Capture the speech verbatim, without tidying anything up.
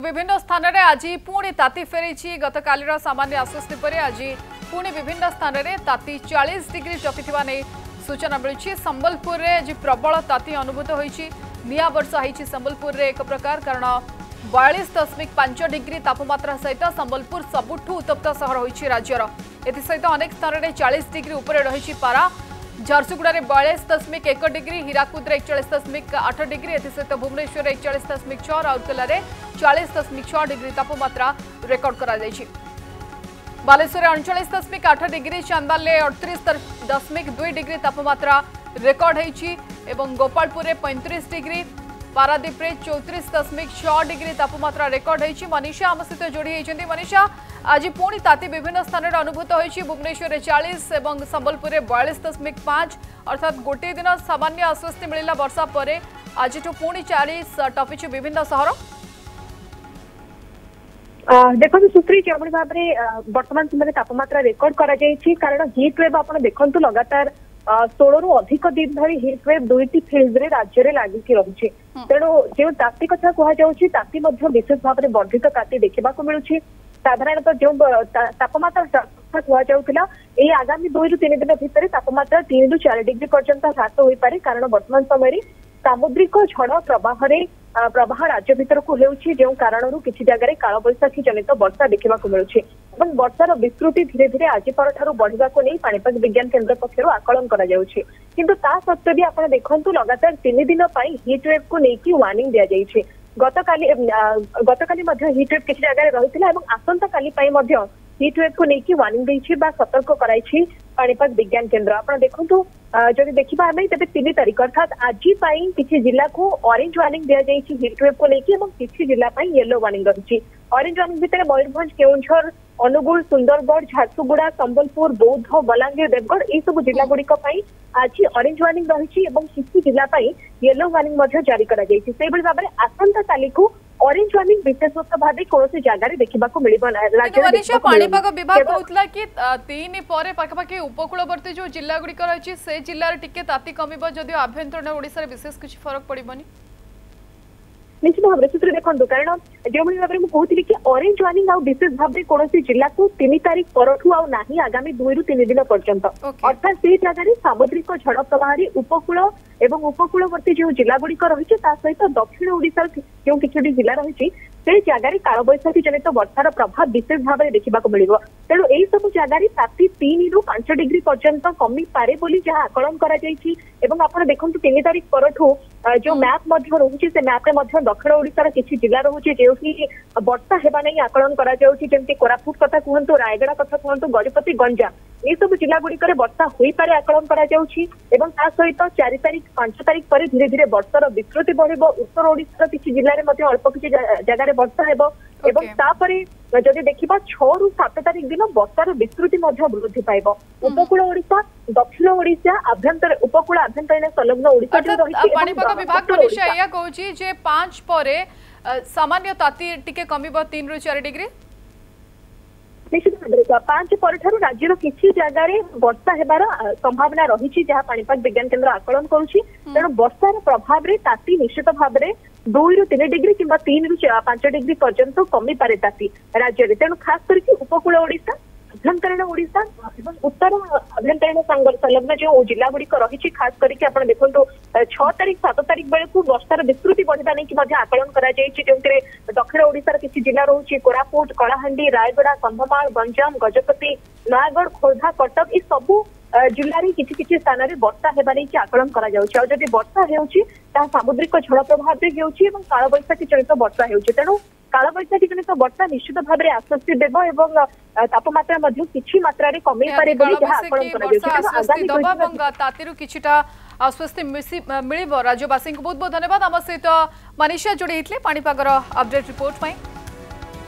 विभिन्न स्थान में आज पुणी ताती फेरी गत काली सामान्य आश्वस्ति पर आज पुणी विभिन्न स्थान में ताती चालीस डिग्री टपिथिबा नै सूचना मिली। संबलपुर में आज प्रबल ताती अनुभूत होईछि। निया वर्षा होईछि संबलपुर में एक प्रकार कारण बयालीस दशमिक पांच डिग्री तापमात्रा सहित संबलपुर सबुठु उत्तप्त सहर होईछि राज्यर। एसहित अनेक स्थान में चालीस डिग्री उपरे रही पारा। झारसुगुड़ा में बयालीस दशमिक एक डिग्री, हीराकुद में एकचाश दशमिक आठ डिग्री, एसहित भुवनेश्वर एकचाश दशमिक छह, राउरकेला में चालीस दशमिक छह डिग्री तापमात्रा रेकर्ड करा जायछि। बालेश्वर अड़चाश दशमिक आठ डिग्री, चांदाल में अड़तीस दशमिक दुई डिग्री तापमात्रा रेकर्ड होईछि एवं गोपालपुर में पैंतीस डिग्री, पारादीप में चौतीस दशमिक छह डिग्री तापमात्रा रेकर्ड होईछि। मनीषा आम सहित जोड़ी होती। मनीषा, आज पुणी ताती विभिन्न स्थान में अनुभूत होईछि। भुवनेश्वर में चालीस और संबलपुर में बयालीस दशमिक पांच, अर्थात गोटे दिन सामान्य आश्वस्ति मिला वर्षा पर आज पुणी चालीस टपिछि विभिन्न सहर। देखो सुश्री जो भाव में वर्तमान समय तापमात्रा रेकर्ड करा जायछि कारण हीट वेव आप देखु लगातार षोल रु अधिक दिन धरी हीट वेव दुईटी फेज रे राज्य में लगिकी रही। तेणु जो ताती कथा कहुच्छी ताती विशेष भाव में वर्धित ताती देखा मिलूँ। साधारणतः जो तापमात्रा कहला ये आगामी दुई रु तीन दिन भितर तापमात्रा तीन रु चार डिग्री पर्यंत ह्रास हो पारे कारण वर्तमान समय सामुद्रिक झड़ प्रवाह प्रवाह राज्य भीतर को जो कारण किसी जगह कालबैशाखी जनित वर्षा देखा मिलूँ। वर्षार विस्तृति धीरे धीरे आज पर बढ़ा को नहीं पाणीपाग विज्ञान केन्द्र पक्षर आकलन किंतु ता सत्वे भी आप देखु लगातार तीन दिन हिट वेव को लेकिन वार्निंग दि जाइए। गतकाली गतकाली हिट वेव किसी जगह रही आसंता काली हिट वेव को लेकिन वार्निंग देछि बा सतर्क कराइछि पाणीपाग विज्ञान केन्द्र। आप देखु जदि देखा आम तेज तीन तारीख अर्थात आज किसी जिला को ऑरेंज वार्निंग दि जाइए हिट वेव को लेकिन किसी जिला येलो वार्निंग रही। ऑरेंज वार्निंग भितर मयूरभंज, केउंझर, अनुगुल, सुंदरगढ़, झारसुगुड़ा, संबलपुर, बौद्ध, बलांगीर, देवगढ़ यह सब जिला गुड़िक आज ऑरेंज वार्निंग रही किसी जिला येलो वार्निंग जारी करा जायछि। सेहि भली भाबरे आसंता काली को ऑरेंज वार्निंग विशेषत भाव कौन जगार देखा मिल। पाणीपाग विभाग कहला कि तीन पर पाखापाखि उपकूलवर्ती जो जिला गुड़िक रही से जिले टिके ताती कमिब जदिव आभ्यंतरण ओडिशा विशेष किसी फरक पड़बनी निश्चित भाव में देखो कारण जो भाव में कहती कि ऑरेंज वार्निंग आ विशेष भाव में कौन जिला को तीन तारीख परठू आनी आगामी दुई रु तीन दिन पर्यंत अर्थात से जगह सामुद्रिक झड़ प्रवाह उपकूल एवं उपकूलवर्ती जो जिला गुड़िक रही सहित दक्षिण ओडिशा जो किसी जिला रही से जगह कालबैशाखी जनित वर्षार प्रभाव विशेष भाव में देखा मिल। तेणु यही सब जगह ताती तीन रु पांच डिग्री पर्यंत कमी पारे बोली जहाँ आकलन कर देखो तीन तारीख परठू जो मैप रोचे से मैप्रे दक्षिण ओडिशार किसी जिला रोचे जो कि वर्षा हेबा नहीं आकलन करा जाउछि जेमति कोरापुट कथा कहतु, रायगड़ा कथा कहतु, गजपति, गंजाम ये सब जिला गुड़िक वर्षा हो पारे आकलन करा जाउछि एवं ता सहित चार तारीख पांच तारीख पर धीरे धीरे वर्षार विस्तृति बढ़िबो। उत्तर ओडिशार किसी जिले में अल्प किसी जगह वर्षा हेबो एवं तापरे जदि देखिबा छह रु सात तारीख दिन वर्षार विस्तृति वृद्धि पाइब। उपकूल ओडिशा, दक्षिण ओडिशा, आभ्यंतर उपकूल आभ्यंतरीण संलग्न ओडिशा जो रही पाणीपाग विभाग मनीषा या कहूछि जे पांच परे सामान्य ताती टिके कमिबो तीन रु चार डिग्री निश्चित भाव पांच पर राज्यर किसी जगह वर्षा हेबार संभावना रही जहाँ पाणीपाग विज्ञान केन्द्र आकलन करुछि। तेणु वर्षार प्रभाव में ताती निश्चित भाव में दुई रु तीन डिग्री कि तीन रु पांच डिग्री पर्यंत कमी पारे ताती राज्य में। तेणु खास करके उपकूल ओडिशा, आभ्यंतरीण ओडिशा एवं उत्तर आभ्यंतरीण संलग्न जो जिला गुड़िक रही खास करके आप देखो छह तारीख सात तारीख बेलू वर्षार विस्तृति बढ़ा नहीं आकलन कर दक्षिण ओडिशार किसी जिला रोचे कोरापुट, कलाहांडी, रायगड़ा, कंधमाल, गंजाम, गजपति, नयागढ़, खोर्धा, कटक ये सबू जिले में किसी किसी स्थान में वर्षा हेबा नहीं आकलन करा जाउछि। और जदि वर्षा हेउछि ता सामुद्रिक झड़ प्रभाव में हेउछि एवं कालबैशाखी जनित वर्षा हेउछि। तेणु कालबैशाखी जनित वर्षा निश्चित भाव में आश्वस्ति देव एवं तापमात्रा किछि मात्रा रे कमी पारे बोली जहाँ आकलन करा जाउछि। तातीरु किछिटा आश्वस्ति मिलिबो। राज्यवासी को बहुत बहुत धन्यवाद। आम सहित मनीषा जोड़ी होते पाणीपागर अपडेट रिपोर्ट।